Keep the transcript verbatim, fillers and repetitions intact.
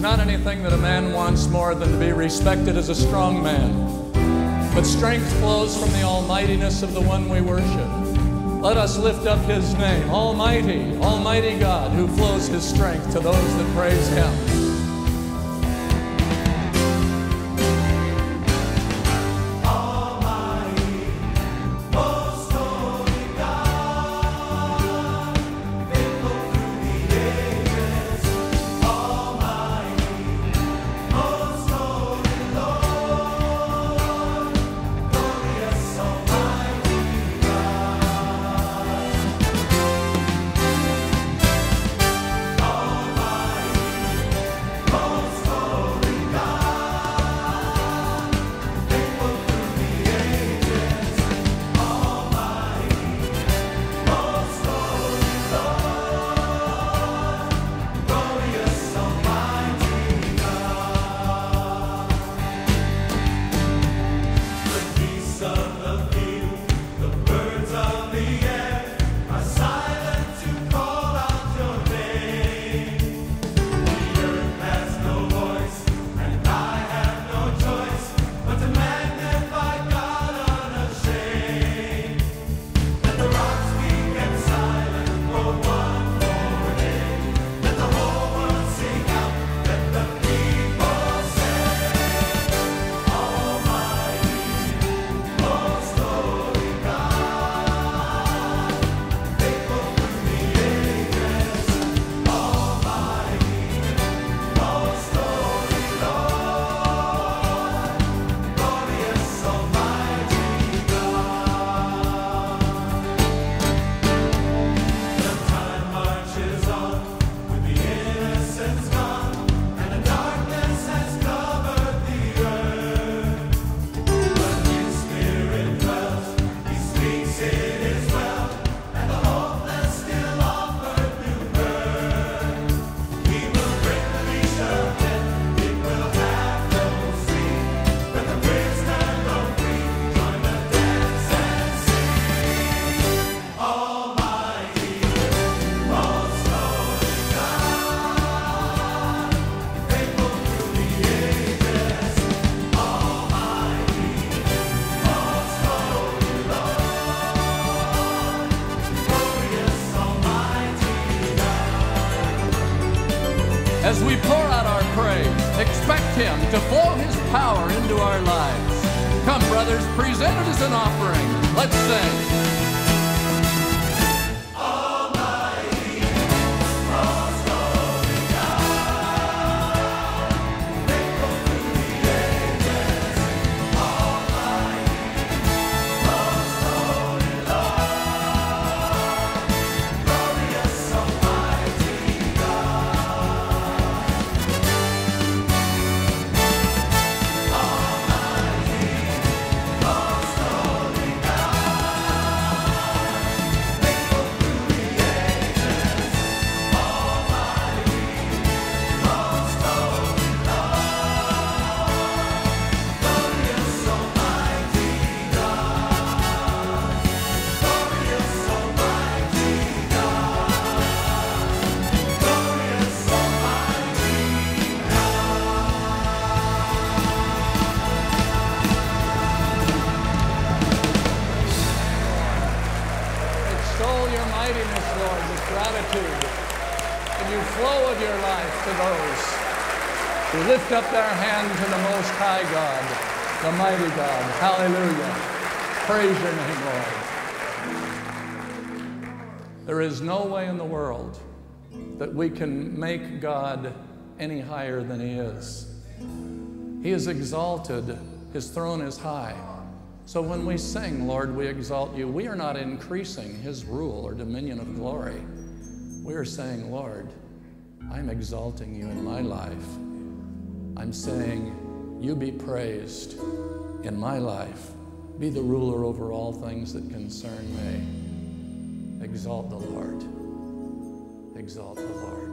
not anything that a man wants more than to be respected as a strong man. But strength flows from the almightiness of the one we worship. Let us lift up his name, Almighty, Almighty God, who flows his strength to those that praise him. As we pour out our praise, expect him to flow his power into our lives. Come, brothers, present it as an offering. Let's sing. We lift up their hand to the Most High God, the mighty God. Hallelujah. Praise your name, Lord. There is no way in the world that we can make God any higher than he is. He is exalted. His throne is high. So when we sing, Lord, we exalt you, we are not increasing his rule or dominion of glory. We are saying, Lord, I'm exalting you in my life. I'm saying, you be praised in my life. Be the ruler over all things that concern me. Exalt the Lord. Exalt the Lord.